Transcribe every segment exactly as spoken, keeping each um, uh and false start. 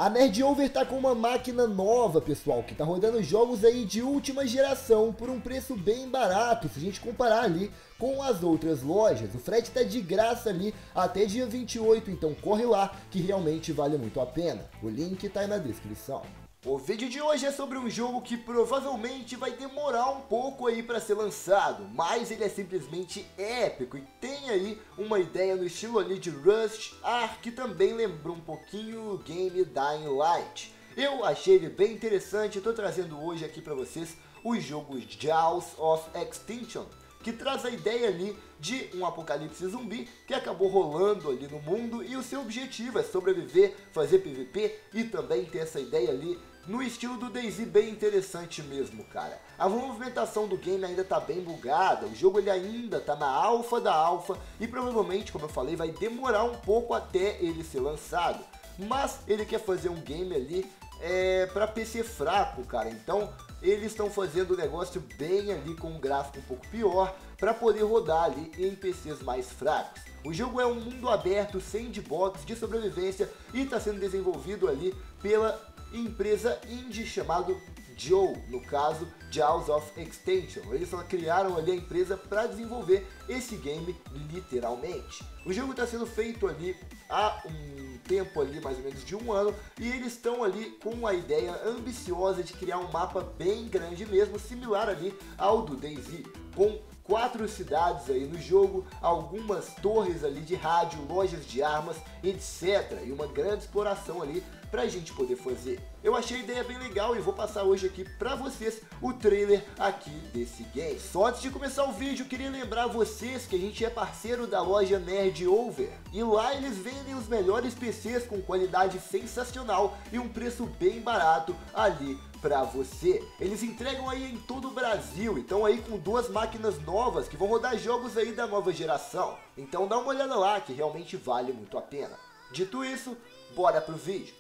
A Nerdover tá com uma máquina nova, pessoal, que tá rodando jogos aí de última geração por um preço bem barato, se a gente comparar ali com as outras lojas. O frete tá de graça ali até dia vinte e oito, então corre lá que realmente vale muito a pena. O link tá aí na descrição. O vídeo de hoje é sobre um jogo que provavelmente vai demorar um pouco aí para ser lançado, mas ele é simplesmente épico e tem aí uma ideia no estilo ali de Rust, Ark, que também lembrou um pouquinho o game Dying Light. Eu achei ele bem interessante e estou trazendo hoje aqui para vocês o jogo Jaws of Extinction, que traz a ideia ali de um apocalipse zumbi que acabou rolando ali no mundo e o seu objetivo é sobreviver, fazer P V P e também ter essa ideia ali no estilo do DayZ, bem interessante mesmo, cara. A movimentação do game ainda tá bem bugada, o jogo ele ainda tá na alfa da alfa e provavelmente, como eu falei, vai demorar um pouco até ele ser lançado. Mas ele quer fazer um game ali é, para P C fraco, cara, então eles estão fazendo o negócio bem ali com um gráfico um pouco pior para poder rodar ali em P Cs mais fracos. O jogo é um mundo aberto, sandbox de sobrevivência e está sendo desenvolvido ali pela empresa indie chamado Joe, no caso Jaws of Extinction. Eles só criaram ali a empresa para desenvolver esse game literalmente. O jogo está sendo feito ali há um tempo ali, mais ou menos de um ano, e eles estão ali com a ideia ambiciosa de criar um mapa bem grande mesmo, similar ali ao do DayZ, com quatro cidades aí no jogo, algumas torres ali de rádio, lojas de armas, etcétera. E uma grande exploração ali pra gente poder fazer. Eu achei a ideia bem legal e vou passar hoje aqui pra vocês o trailer aqui desse game. Só antes de começar o vídeo, queria lembrar vocês que a gente é parceiro da loja Nerdover. E lá eles vendem os melhores P Cs com qualidade sensacional e um preço bem barato ali pra você. Eles entregam aí em todo o Brasil, então aí com duas máquinas novas que vão rodar jogos aí da nova geração. Então dá uma olhada lá que realmente vale muito a pena. Dito isso, bora pro vídeo.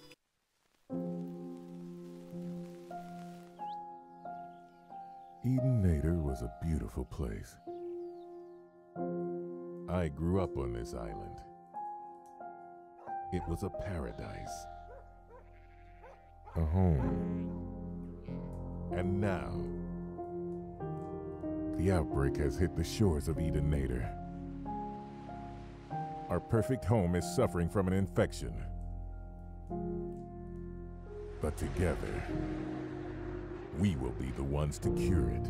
Edenator was a beautiful place. I grew up on this island. It was a paradise. A home. And now, the outbreak has hit the shores of Edenator. Our perfect home is suffering from an infection. But together, we will be the ones to cure it.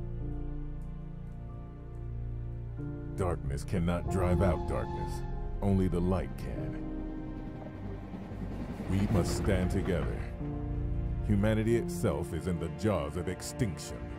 Darkness cannot drive out darkness. Only the light can. We must stand together. Humanity itself is in the jaws of extinction.